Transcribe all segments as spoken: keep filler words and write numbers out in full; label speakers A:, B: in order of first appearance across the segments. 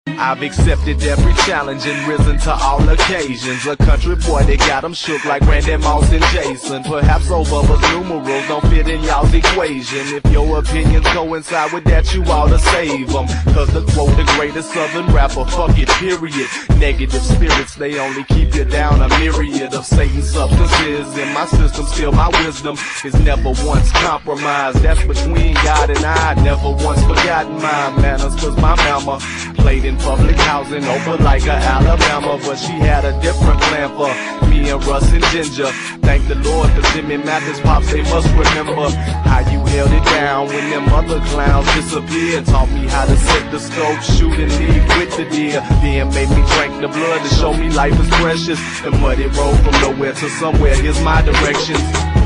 A: I've accepted every challenge and risen to all occasions. A country boy that got them shook like Randy Moss and Jason. Perhaps overlooked numerals don't fit in y'all's equation. If your opinions coincide with that, you ought to save them. Cause the quote, the greatest southern rapper, fuck it, period. Negative spirits, they only keep you down. A myriad of Satan's substances in my system. Still my wisdom is never once compromised. That's between God and I. Never once forgotten my manners. Cause my mama played in public housing over like a Alabama, but she had a different plan for me and Russ and Ginger. Thank the Lord, cause them and Mathis pops, they must remember how you held it down when them other clowns disappeared. Taught me how to set the scope, shoot and leave with the deer. Then made me drink the blood to show me life is precious. The muddy road from nowhere to somewhere, here's my directions.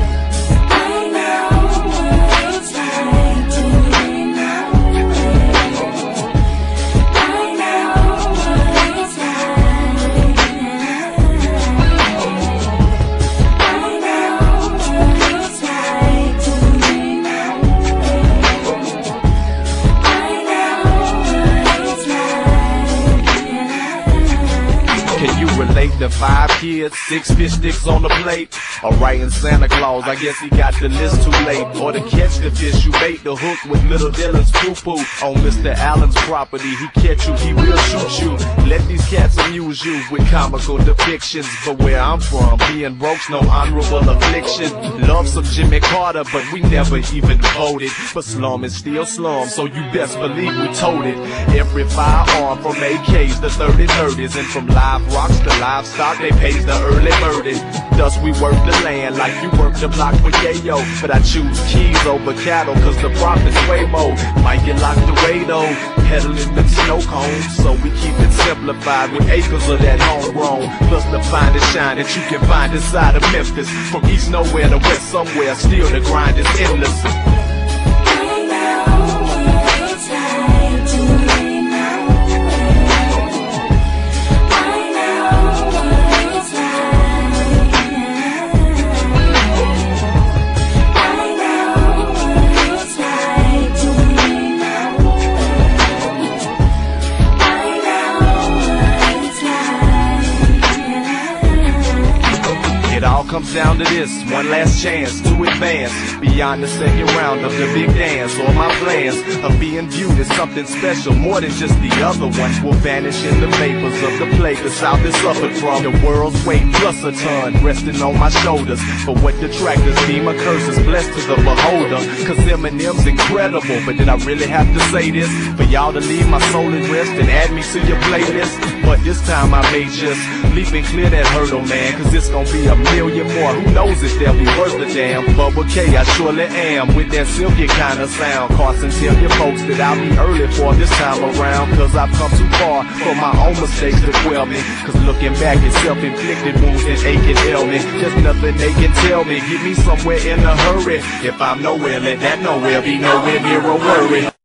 A: Relate to five kids, six fish sticks on the plate. Or writing Santa Claus, I guess he got the list too late. Or to catch the fish you bait the hook with Little Dylan's poo-poo. On Mister Allen's property, he catch you, he will shoot you. Let these cats amuse you with comical depictions. But where I'm from, being broke's no honorable affliction. Love some Jimmy Carter, but we never even voted. But slum is still slum, so you best believe we told it. Every firearm from A Ks to thirty thirties, and from live rocks to livestock, they pays the early birdie. Thus we work the land like you work the block for yayo. But I choose keys over cattle cause the profit's way more. Might get locked away though, peddling them snow cones. So we keep it simplified with acres of that homegrown. Plus the finest shine that you can find inside of Memphis. From east nowhere to west somewhere, still the grind is endless. It all comes down to this, one last chance to advance beyond the second round of the big dance. Or my plans of being viewed as something special, more than just the other ones, will vanish in the vapors of the plague the South has suffered from. The world's weight plus a ton resting on my shoulders. For what detractors deem a curse is blessed to the beholder. Cause Eminem's incredible, but did I really have to say this? For y'all to leave my soul at rest and add me to your playlist? But this time I may just leap and clear that hurdle, man. Cause it's gonna be a million more, who knows if they'll be worth a damn. Bubba K, I surely am, with that silky kind of sound. Carson, tell your folks that I'll be early for this time around. Cause I've come too far for my own mistakes to quell me. Cause looking back at self-inflicted wounds and aching ail me. There's nothing they can tell me, get me somewhere in a hurry. If I'm nowhere, let that nowhere be nowhere near a worry.